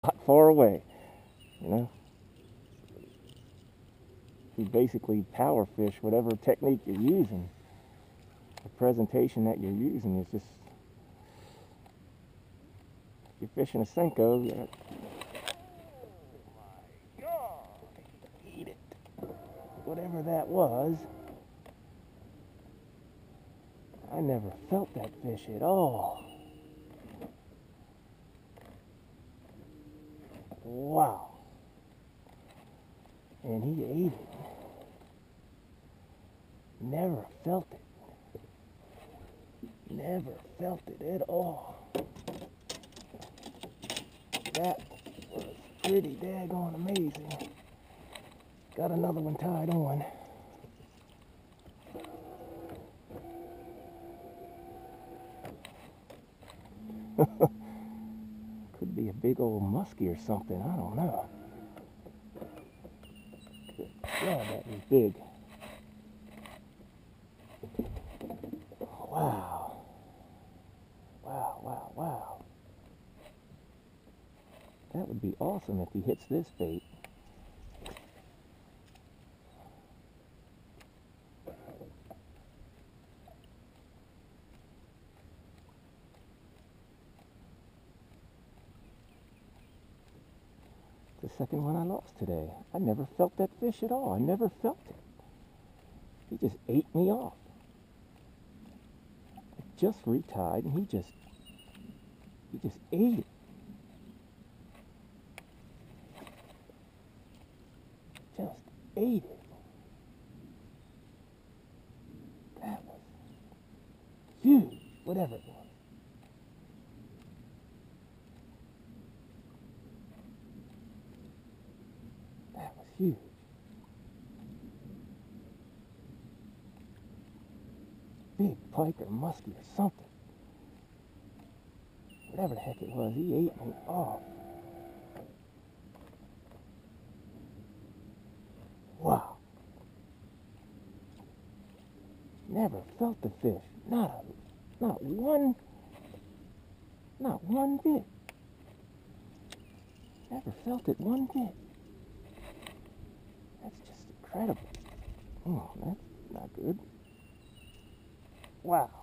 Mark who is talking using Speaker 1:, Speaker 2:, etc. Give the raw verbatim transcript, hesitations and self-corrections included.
Speaker 1: not far away. You know, you basically power fish whatever technique you're using. The presentation that you're using is just, if you're fishing a Senko, you're, eat it. Whatever that was, I never felt that fish at all. Wow. And he ate it. Never felt it. Never felt it at all. That was pretty daggone amazing. Got another one tied on. Could be a big old muskie or something, I don't know. Good God, that was big. Wow. Wow, wow, wow. That would be awesome if he hits this bait. The second one I lost today. I never felt that fish at all. I never felt it. He just ate me off. I just retied and he just, he just ate it. Just ate it. That was huge, whatever it was. That was huge. Big pike or muskie or something. Whatever the heck it was, he ate me off. Wow. Never felt the fish. Not a, not one, not one bit. Never felt it one bit. That's just incredible. Oh, that's not good. Wow.